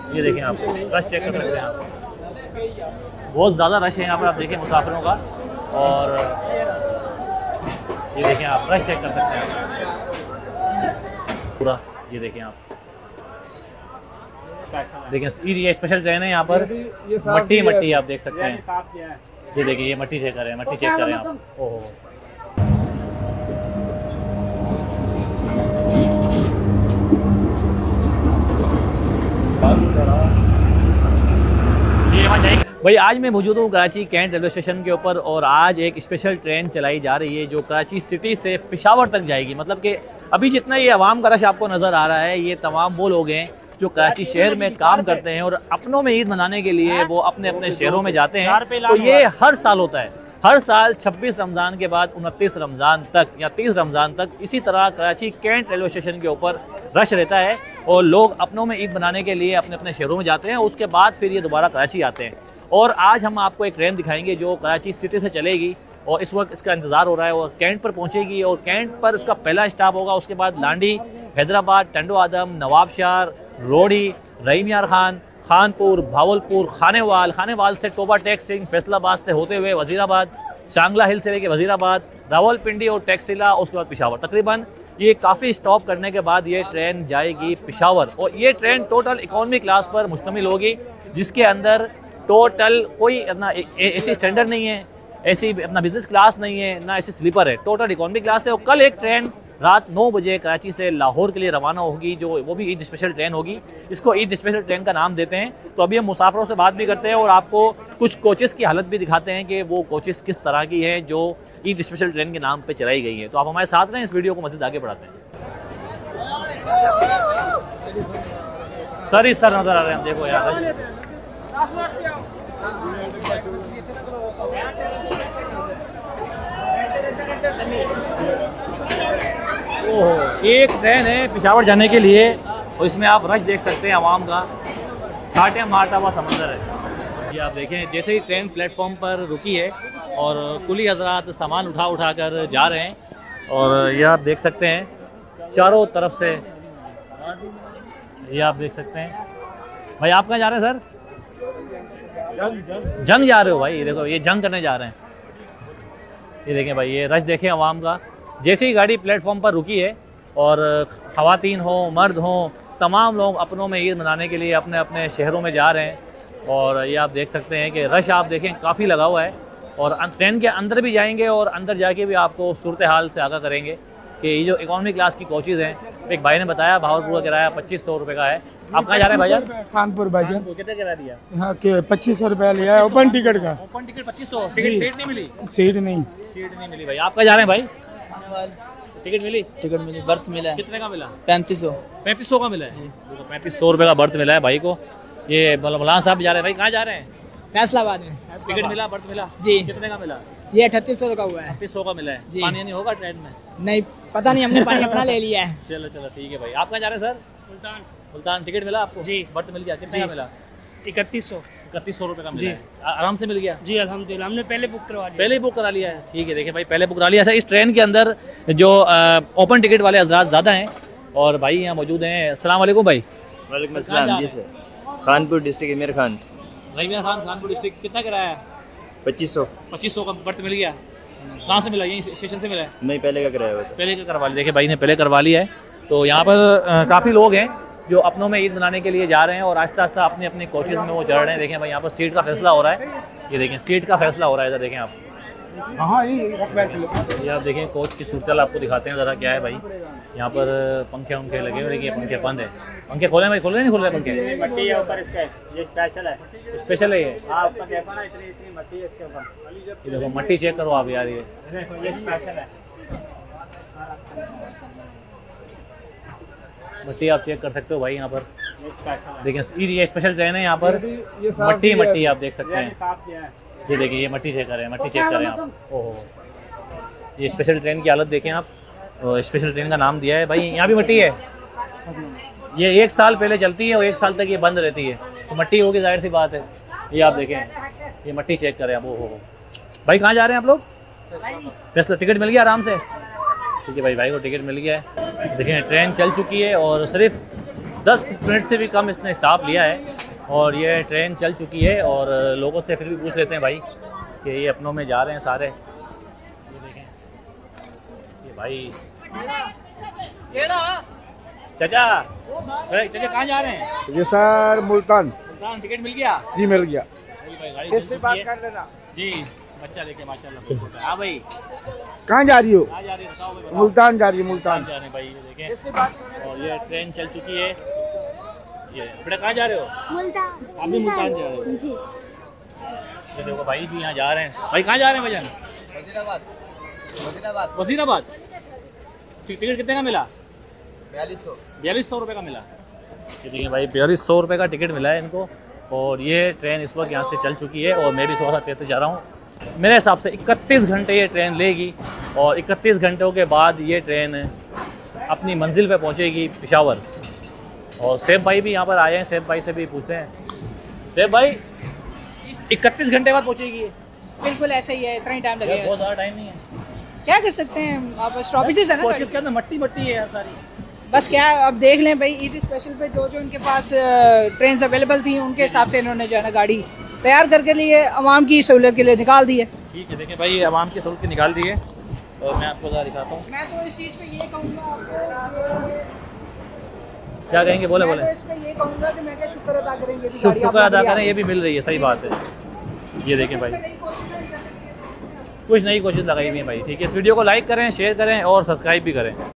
ये देखें आप रश चेक कर सकते हैं आप, बहुत ज़्यादा रश है यहाँ पर, आप देखें मुसाफिरों का। और ये देखें आप रश चेक कर सकते हैं पूरा, ये देखें आप देखें ये स्पेशल ट्रेन है यहाँ पर, मट्टी मट्टी आप देख सकते हैं। ये देखिए ये मट्टी चेक कर रहे हैं, मट्टी चेक कर रहे हैं आप। ओहो भाई, आज मैं मौजूद हूँ कराची कैंट रेलवे स्टेशन के ऊपर और आज एक स्पेशल ट्रेन चलाई जा रही है जो कराची सिटी से पेशावर तक जाएगी। मतलब कि अभी जितना ये आवाम का रश आपको नज़र आ रहा है, ये तमाम वो लोग हैं जो कराची शहर में काम करते हैं और अपनों में ईद मनाने के लिए वो अपने अपने शहरों में जाते हैं। तो ये हर साल होता है, हर साल 26 रमज़ान के बाद 29 रमज़ान तक या 30 रमज़ान तक इसी तरह कराची कैंट रेलवे स्टेशन के ऊपर रश रहता है और लोग अपनों में ईद मनाने के लिए अपने अपने शहरों में जाते हैं। उसके बाद फिर ये दोबारा कराची आते हैं। और आज हम आपको एक ट्रेन दिखाएंगे जो कराची सिटी से चलेगी और इस वक्त इसका इंतज़ार हो रहा है और कैंट पर पहुंचेगी और कैंट पर इसका पहला स्टॉप होगा। उसके बाद लांडी, हैदराबाद, टंडो आदम, नवाबशाह, रोडी, रहीम यार खान, खानपुर, भावलपुर, खानेवाल से टोबा टेक सिंह, फैसलाबाद से होते हुए वजीराबाद, शांगला हिल से लेकर वजीराबाद, रावलपिंडी और टैक्सिला, उसके बाद पेशावर। तकरीबन ये काफ़ी स्टॉप करने के बाद ये ट्रेन जाएगी पेशावर। और ये ट्रेन टोटल इकॉनमी क्लास पर मुश्तमिल होगी, जिसके अंदर टोटल कोई अपना ऐसी स्टैंडर्ड नहीं है, ऐसी अपना बिजनेस क्लास नहीं है, ना ऐसी स्लीपर है, टोटल इकॉनमी क्लास है। और कल एक ट्रेन रात 9 बजे कराची से लाहौर के लिए रवाना होगी, जो वो भी ईद स्पेशल ट्रेन होगी। इसको ईद स्पेशल ट्रेन का नाम देते हैं। तो अभी हम मुसाफिरों से बात भी करते हैं और आपको कुछ कोचेस की हालत भी दिखाते हैं कि वो कोचेस किस तरह की हैं जो ईद स्पेशल ट्रेन के नाम पे चलाई गई है। तो आप हमारे साथ रहें, इस वीडियो को मज़ीद आगे बढ़ाते हैं। सर इस तरह नजर आ रहे हैं, हम देखो यार ओह, एक ट्रेन है पेशावर जाने के लिए और इसमें आप रश देख सकते हैं आवाम का, कांटे मारता हुआ समंदर है। ये आप देखें, जैसे ही ट्रेन प्लेटफॉर्म पर रुकी है और कुली हजरात सामान उठा कर जा रहे हैं और ये आप देख सकते हैं चारों तरफ से, ये आप देख सकते हैं। भाई आप कहाँ जा रहे हैं सर? जंग जा रहे हो भाई? ये देखो ये जंग करने जा रहे हैं। ये देखें भाई, ये रश देखें आवाम का। जैसे ही गाड़ी प्लेटफॉर्म पर रुकी है और ख़वातीन हो, मर्द हो, तमाम लोग अपनों में ईद मनाने के लिए अपने अपने शहरों में जा रहे हैं। और ये आप देख सकते हैं कि रश आप देखें काफ़ी लगा हुआ है। और ट्रेन के अंदर भी जाएंगे और अंदर जाके भी आपको सूरत हाल से आगाह करेंगे कि ये जो इकॉनमी क्लास की कोचेज़ हैं, एक भाई ने बताया भावलपुर का किराया 2500 रुपये का है। आप कहाँ जा रहे हैं भाईजान? खानपुर भाईजान। कितने किराया दिया? यहाँ के 2500 रुपया लिया है ओपन टिकट का। Open ticket 2500? सीट नहीं मिली? सीट नहीं मिली भाई। आप कहाँ जा रहे हैं भाई? टिकट मिली? टिकट मिली, बर्थ मिला है। कितने का मिला? 3500 का मिला है। 3500 रुपये का बर्थ मिला है भाई को। ये मौलाना साहब जा रहे हैं भाई, कहाँ जा रहे हैं? फैसलाबाद में। टिकट मिला, बर्थ मिला जी? कितने का मिला? ये 3800 का हुआ है। 3800 का मिला है। पानी नहीं होगा ट्रेन में? नहीं पता नहीं, हमने पानी अपना ले लिया है। चलो ठीक है भाई। आप कहाँ जा रहे हैं सर? मुल्तान। टिकट मिला आपको? जी। बर्थ मिल गया? कितने का मिला? 3100 रुपये का मिला है। आराम से मिल गया जी? अल्हम्दुलिल्लाह, हमने पहले बुक करवा लिया। पहले बुक करा लिया है? ठीक है। देखिए भाई, पहले बुक करा लिया। अच्छा, इस ट्रेन के अंदर जो ओपन टिकट वाले हजरात ज़्यादा हैं और भाई यहाँ मौजूद हैं। अस्सलाम वालेकुम भाई। वालेकुम अस्सलाम जी सर। कानपुर डिस्ट्रिक्ट इमर खान। रहीम खान, कानपुर डिस्ट्रिक्ट। कितना किराया है? 2500 का बर्थ मिल गया। कहाँ से मिला? यहीं स्टेशन से मिला है? नहीं, पहले का किराया हुआ था। पहले का करवा लिया। देखिए भाई ने पहले करवा लिया है। तो यहाँ पर काफ़ी लोग हैं जो अपनों में ईद मनाने के लिए जा रहे हैं और आहिस्ता आहिस्ता अपने अपने कोचेज़ में वो चढ़ रहे हैं। देखें भाई, यहाँ पर सीट का फैसला हो रहा है। ये देखें सीट का फैसला हो रहा है। इधर देखें आप, ये आप देखें कोच की सूरत आपको दिखाते हैं ज़रा क्या है भाई। यहाँ पर पंखे लगे हुए, देखिए पंखे बंद है। पंखे खोले भाई? खोले नहीं खोल रहे पंखे? मट्टी है ऊपर इसका, ये स्पेशल है। स्पेशल है ये? हाँ, ऊपर देखो ना, इतनी मट्टी है इसके ऊपर। ये देखो मट्टी चेक करो आप यार, ये स्पेशल है मट्टी आप चेक कर सकते हो भाई। यहाँ पर देखिए ये स्पेशल ट्रेन है। यहाँ पर मट्टी आप देख सकते हैं। ये देखिए ये मट्टी चेक कर रहे हैं, मट्टी चेक कर रहे हैं आप। ओहो, ये स्पेशल ट्रेन की हालत देखें आप। स्पेशल ट्रेन का नाम दिया है भाई। यहाँ भी मट्टी है। ये 1 साल पहले चलती है और 1 साल तक ये बंद रहती है, तो मट्टी होगी, जाहिर सी बात है। ये आप देखें, ये मट्टी चेक करें आप। ओहो भाई, कहाँ जा रहे हैं आप लोग? फैसला। टिकट मिल गया आराम से? ठीक है भाई, भाई को टिकट मिल गया है। देखिए ट्रेन चल चुकी है और सिर्फ 10 मिनट से भी कम इसने स्टॉप लिया है और ये ट्रेन चल चुकी है। और लोगों से फिर भी पूछ लेते हैं भाई कि ये अपनों में जा रहे हैं सारे। ये देखें, ये भाई चाचा, चाचा कहाँ जा रहे हैं? ये सर मुल्तान। टिकट मिल गया? जी मिल गया। भाई गाड़ी इससे बात कर लेना जी। बच्चा लेके माशाल्लाह। हाँ भाई, कहाँ जा रही हो? कहाँ जा रही है बताओ भाई, बताओ। मुल्तान जा रही है, मुल्तान। जा रहे हैं भाई, ये देखें। और ये ट्रेन चल चुकी है। ये बेटा कहाँ जा रहे हो? मुल्तान। आप भी मुल्तान जा रहे हो? जी। ये देखो भाई भी यहाँ जा रहे हैं। भाई कहाँ जा रहे हैं भजन? वजीराबाद। वजीराबाद। टिकट कितने का मिला? 4200 रुपये का मिला। ये देखिए भाई 4200 रुपये का टिकट मिला है इनको। और ये ट्रेन इस वक्त यहाँ से चल चुकी है और मैं भी थोड़ा सा तेज जा रहा हूँ। मेरे हिसाब से 31 घंटे ये ट्रेन लेगी और 31 घंटों के बाद ये ट्रेन अपनी मंजिल पे पहुँचेगी पेशावर। और सेब भाई भी यहाँ पर आए हैं, सेब भाई से भी पूछते हैं। सेब भाई 31 घंटे बाद पहुँचेगी ये? बिल्कुल ऐसा ही है, इतना ही टाइम बहुत लगेगा। ज़्यादा टाइम नहीं है। क्या कर सकते हैं, अब स्टॉपेजेस है ना कोचेस के अंदर मट्टी मट्टी है यार सारी। बस क्या अब देख लें भाई, ईटी स्पेशल पे जो जो इनके पास ट्रेन अवेलेबल थी उनके हिसाब से इन्होंने जो है ना गाड़ी तैयार करके लिए आवाम की सहूलियत के लिए निकाल दी है। ठीक है, देखिए भाई आवाम की सहूलियत निकाल दी है और मैं आपको ज़रा दिखाता हूँ। मैं तो इस चीज़ पे ये कहूँगा आपको, क्या कहेंगे? बोले बोले। मैं तो इस पे ये कहूँगा कि मैं क्या शुक्र अदा करेंगे, शुक्र अदा करें, ये भी मिल रही है, सही बात है। ये देखें भाई कुछ नई कोशिश लगाई हुई है भाई। ठीक है, इस वीडियो को लाइक करें, शेयर करें और सब्सक्राइब भी करें।